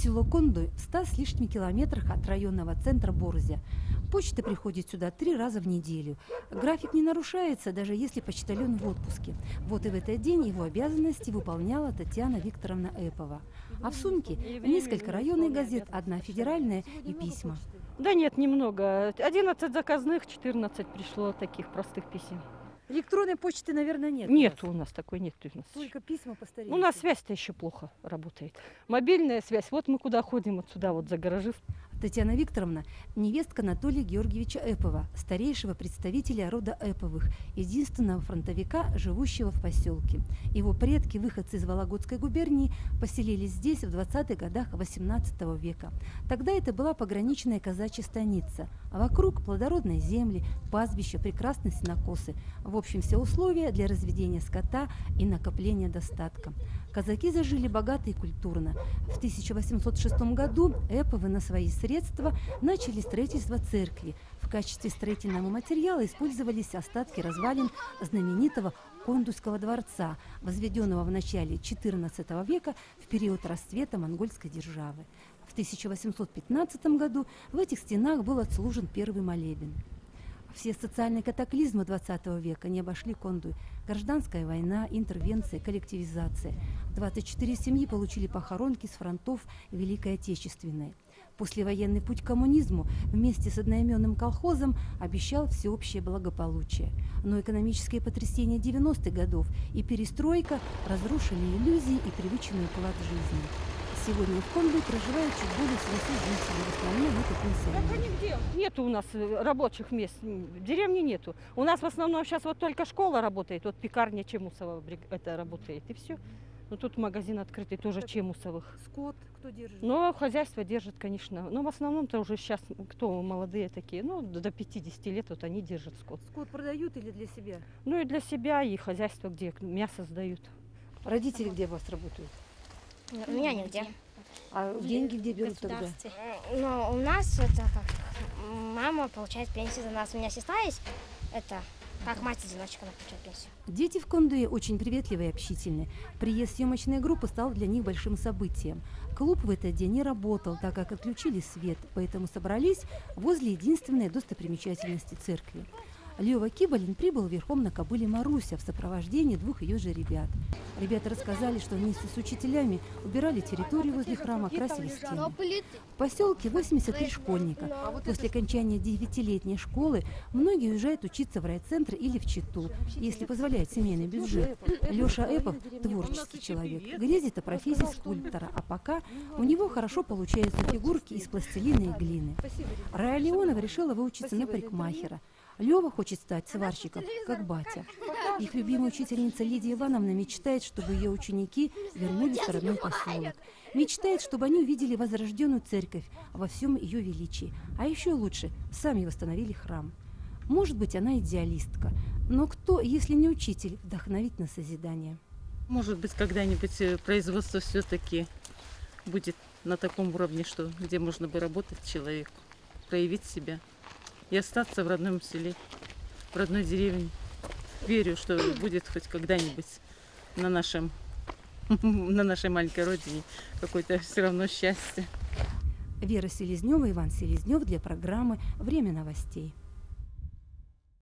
Село Кондуй в 100 с лишним километрах от районного центра Борзя. Почта приходит сюда 3 раза в неделю. График не нарушается, даже если почтальон в отпуске. Вот и в этот день его обязанности выполняла Татьяна Викторовна Эпова. А в сумке несколько районных газет, одна федеральная и письма. Да нет, немного. 11 заказных, 14 пришло таких простых писем. Электронной почты, наверное, нет? Нет, у нас такой нет. Только письма по старинке. У нас связь-то еще плохо работает. Мобильная связь. Вот мы куда ходим, вот сюда, вот за гаражи. Татьяна Викторовна – невестка Анатолия Георгиевича Эпова, старейшего представителя рода Эповых, единственного фронтовика, живущего в поселке. Его предки, выходцы из Вологодской губернии, поселились здесь в 20-х годах XVIII века. Тогда это была пограничная казачья станица, а вокруг плодородные земли, пастбища, прекрасные сенокосы. В общем, все условия для разведения скота и накопления достатка. Казаки зажили богато и культурно. В 1806 году Эповы на свои средства начали строительство церкви. В качестве строительного материала использовались остатки развалин знаменитого Кондуйского дворца, возведенного в начале XIV века в период расцвета монгольской державы. В 1815 году в этих стенах был отслужен первый молебен. Все социальные катаклизмы XX века не обошли Кондуй. Гражданская война, интервенция, коллективизация. 24 семьи получили похоронки с фронтов Великой Отечественной. Послевоенный путь к коммунизму вместе с одноименным колхозом обещал всеобщее благополучие. Но экономические потрясения 90-х годов и перестройка разрушили иллюзии и привычный уклад жизни. Сегодня в Кондуй проживает чуть более 700 жителей, в основном это пенсионеры. Нету у нас рабочих мест, в деревне нету. У нас в основном сейчас вот только школа работает, вот пекарня Чемусова это работает, и все. Но тут магазин открытый тоже Чемусовых. Скот кто держит? Но хозяйство держит, конечно. Но в основном-то уже сейчас, кто молодые такие, ну, до 50 лет вот они держат скот. Скот продают или для себя? Ну и для себя, и хозяйство, где мясо сдают. Родители где у вас работают? У меня нигде. А деньги где берут тогда? Ну, у нас это как мама получает пенсию за нас. У меня сестра есть, это как мать-одиночка, она получает пенсию. Дети в Кондуе очень приветливые и общительные. Приезд съемочной группы стал для них большим событием. Клуб в этот день не работал, так как отключили свет, поэтому собрались возле единственной достопримечательности церкви. Лёва Кибалин прибыл верхом на кобыле Маруся в сопровождении 2 ее же ребят. Ребята рассказали, что вместе с учителями убирали территорию возле храма, красили стены. В поселке 83 школьника. После окончания 9-летней школы многие уезжают учиться в райцентр или в Читу, если позволяет семейный бюджет. Лёша Эпов – творческий человек, грезит о профессии скульптора, а пока у него хорошо получаются фигурки из пластилина и глины. Рая Леонова решила выучиться на парикмахера. Лёва хочет стать сварщиком, как батя. Их любимая учительница Лидия Ивановна мечтает, чтобы ее ученики вернулись в родной поселок. Мечтает, чтобы они увидели возрожденную церковь во всем ее величии. А еще лучше, сами восстановили храм. Может быть, она идеалистка. Но кто, если не учитель, вдохновить на созидание? Может быть, когда-нибудь производство все-таки будет на таком уровне, что где можно бы работать человеку, проявить себя. И остаться в родном селе, в родной деревне. Верю, что будет хоть когда-нибудь на нашей маленькой родине какое-то все равно счастье. Вера Селезнева, Иван Селезнев для программы «Время новостей».